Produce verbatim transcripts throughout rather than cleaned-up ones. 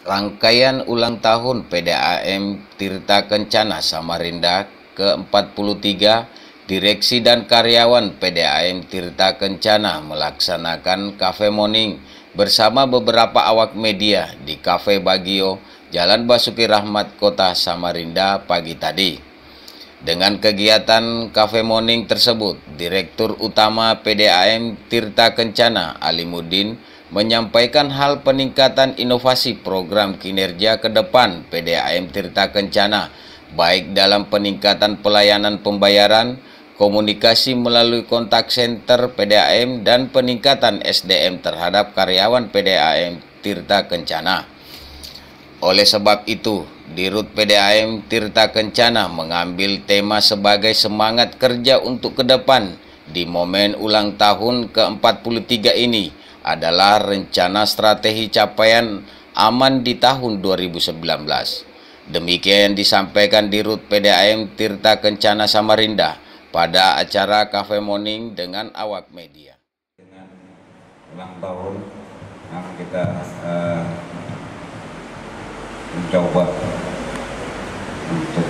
Rangkaian ulang tahun P D A M Tirta Kencana Samarinda ke empat puluh tiga, Direksi dan karyawan P D A M Tirta Kencana melaksanakan cafe morning bersama beberapa awak media di Cafe Bagio, Jalan Basuki Rahmat, Kota Samarinda pagi tadi. Dengan kegiatan cafe morning tersebut, Direktur Utama P D A M Tirta Kencana Alimuddin menyampaikan hal peningkatan inovasi program kinerja ke depan P D A M Tirta Kencana, baik dalam peningkatan pelayanan pembayaran, komunikasi melalui kontak center P D A M, dan peningkatan S D M terhadap karyawan P D A M Tirta Kencana. Oleh sebab itu, Dirut P D A M Tirta Kencana mengambil tema sebagai semangat kerja untuk ke depan di momen ulang tahun ke empat puluh tiga ini adalah rencana strategi capaian aman di tahun dua ribu sembilan belas. Demikian disampaikan Dirut P D A M Tirta Kencana Samarinda pada acara Cafe Morning dengan awak media. Dengan ulang tahun yang kita uh, mencoba untuk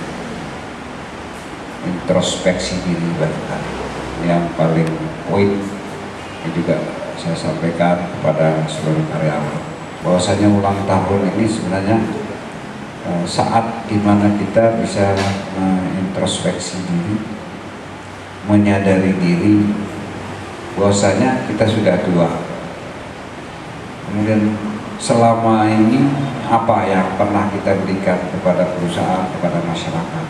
introspeksi diri kita, yang paling poin yang juga saya sampaikan kepada seluruh karyawan bahwasanya ulang tahun ini sebenarnya uh, saat dimana kita bisa mengintrospeksi diri, menyadari diri bahwasanya kita sudah tua. Kemudian selama ini apa yang pernah kita berikan kepada perusahaan, kepada masyarakat,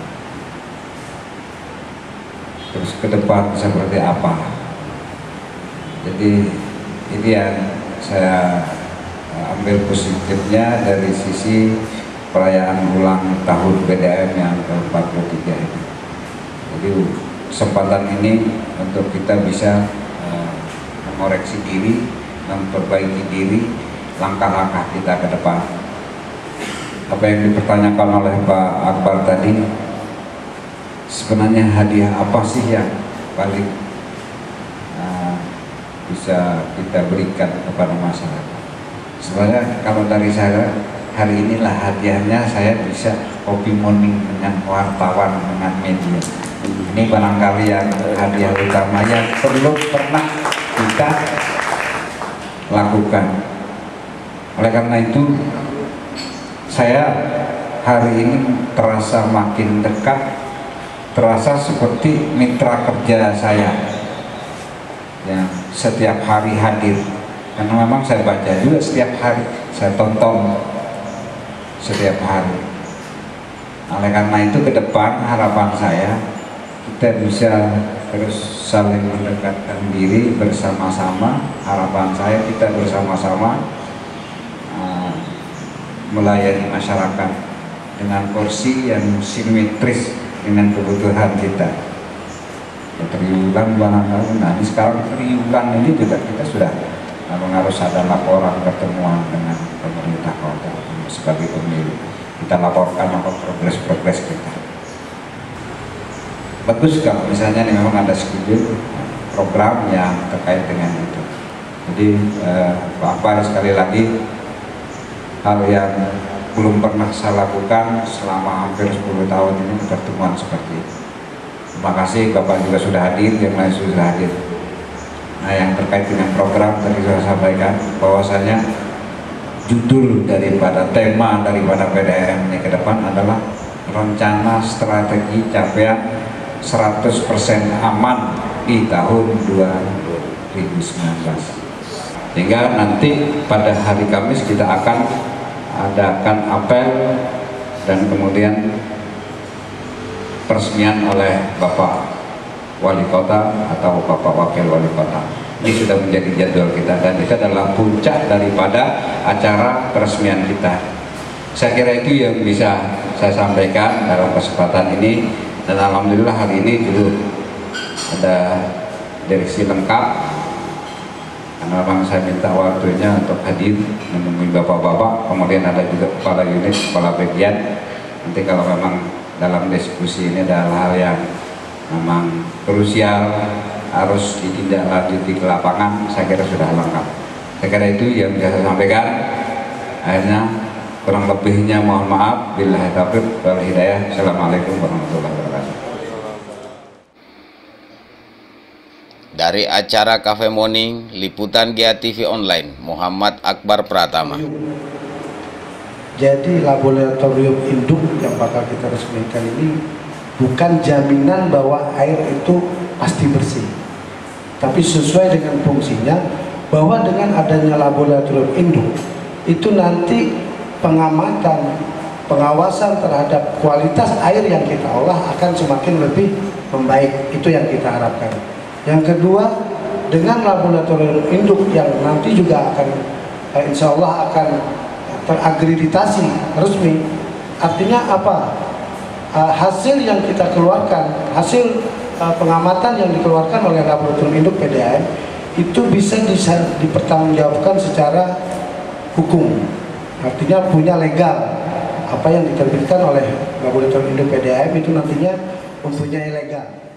terus ke depan seperti apa. Jadi ini yang saya ambil positifnya dari sisi perayaan ulang tahun P D A M yang ke empat puluh tiga ini. Jadi kesempatan ini untuk kita bisa uh, mengoreksi diri, memperbaiki diri, langkah-langkah kita ke depan. Apa yang dipertanyakan oleh Pak Akbar tadi, sebenarnya hadiah apa sih yang paling uh, bisa kita berikan kepada masyarakat? Sebenarnya kalau dari saya, hari inilah hadiahnya saya bisa kopi morning dengan wartawan, dengan media. Ini barangkali yang hadiah utama yang perlu pernah kita lakukan. Oleh karena itu, saya hari ini terasa makin dekat, terasa seperti mitra kerja saya yang setiap hari hadir. Karena memang saya baca juga setiap hari, saya tonton setiap hari. Oleh karena itu, ke depan harapan saya kita bisa terus saling mendekatkan diri bersama-sama. Harapan saya kita bersama-sama uh, melayani masyarakat dengan porsi yang simetris dengan kebutuhan kita. Ya, triwulan barangkali, nah ini sekarang triwulan ini juga kita sudah harus ada laporan pertemuan dengan pemerintah kota sebagai pemilu. Kita laporkan apa progres-progres kita. Bagus kalau misalnya ini memang ada schedule program yang terkait dengan itu. Jadi eh, Pak Akbar, sekali lagi, hal yang belum pernah saya lakukan selama hampir sepuluh tahun ini, pertemuan seperti itu. Terima kasih Bapak juga sudah hadir, yang lain sudah hadir. Nah, yang terkait dengan program tadi saya sampaikan bahwasanya judul daripada tema daripada P D A M ini ke depan adalah rencana strategi capaian seratus persen aman di tahun dua ribu sembilan belas. Sehingga nanti pada hari Kamis kita akan adakan apel dan kemudian peresmian oleh Bapak Wali Kota atau Bapak Wakil Wali Kota. Ini sudah menjadi jadwal kita dan itu adalah puncak daripada acara peresmian kita. Saya kira itu yang bisa saya sampaikan dalam kesempatan ini, dan alhamdulillah hari ini juga ada direksi lengkap, karena memang saya minta waktunya untuk hadir menemui bapak-bapak, kemudian ada juga kepala unit, kepala bagian. Nanti kalau memang dalam diskusi ini ada hal yang memang krusial harus ditindaklanjuti ke lapangan, saya kira sudah lengkap. Saya kira itu yang bisa saya sampaikan. Akhirnya Kurang lebihnya mohon maaf. Billahi taufiq wal hidayah. Assalamualaikum warahmatullahi wabarakatuh. Dari acara Cafe Morning, Liputan Gia T V Online, Muhammad Akbar Pratama. Jadi laboratorium induk yang bakal kita resmikan ini bukan jaminan bahwa air itu pasti bersih, tapi sesuai dengan fungsinya, bahwa dengan adanya laboratorium induk itu nanti pengamatan, pengawasan terhadap kualitas air yang kita olah akan semakin lebih membaik. Itu yang kita harapkan. Yang kedua, dengan laboratorium induk yang nanti juga akan eh, insya Allah akan terakreditasi resmi, artinya apa? Uh, hasil yang kita keluarkan, hasil uh, pengamatan yang dikeluarkan oleh laboratorium induk P D A M itu bisa dipertanggungjawabkan secara hukum, artinya punya legal. Apa yang diterbitkan oleh laboratorium induk P D A M itu nantinya mempunyai legal.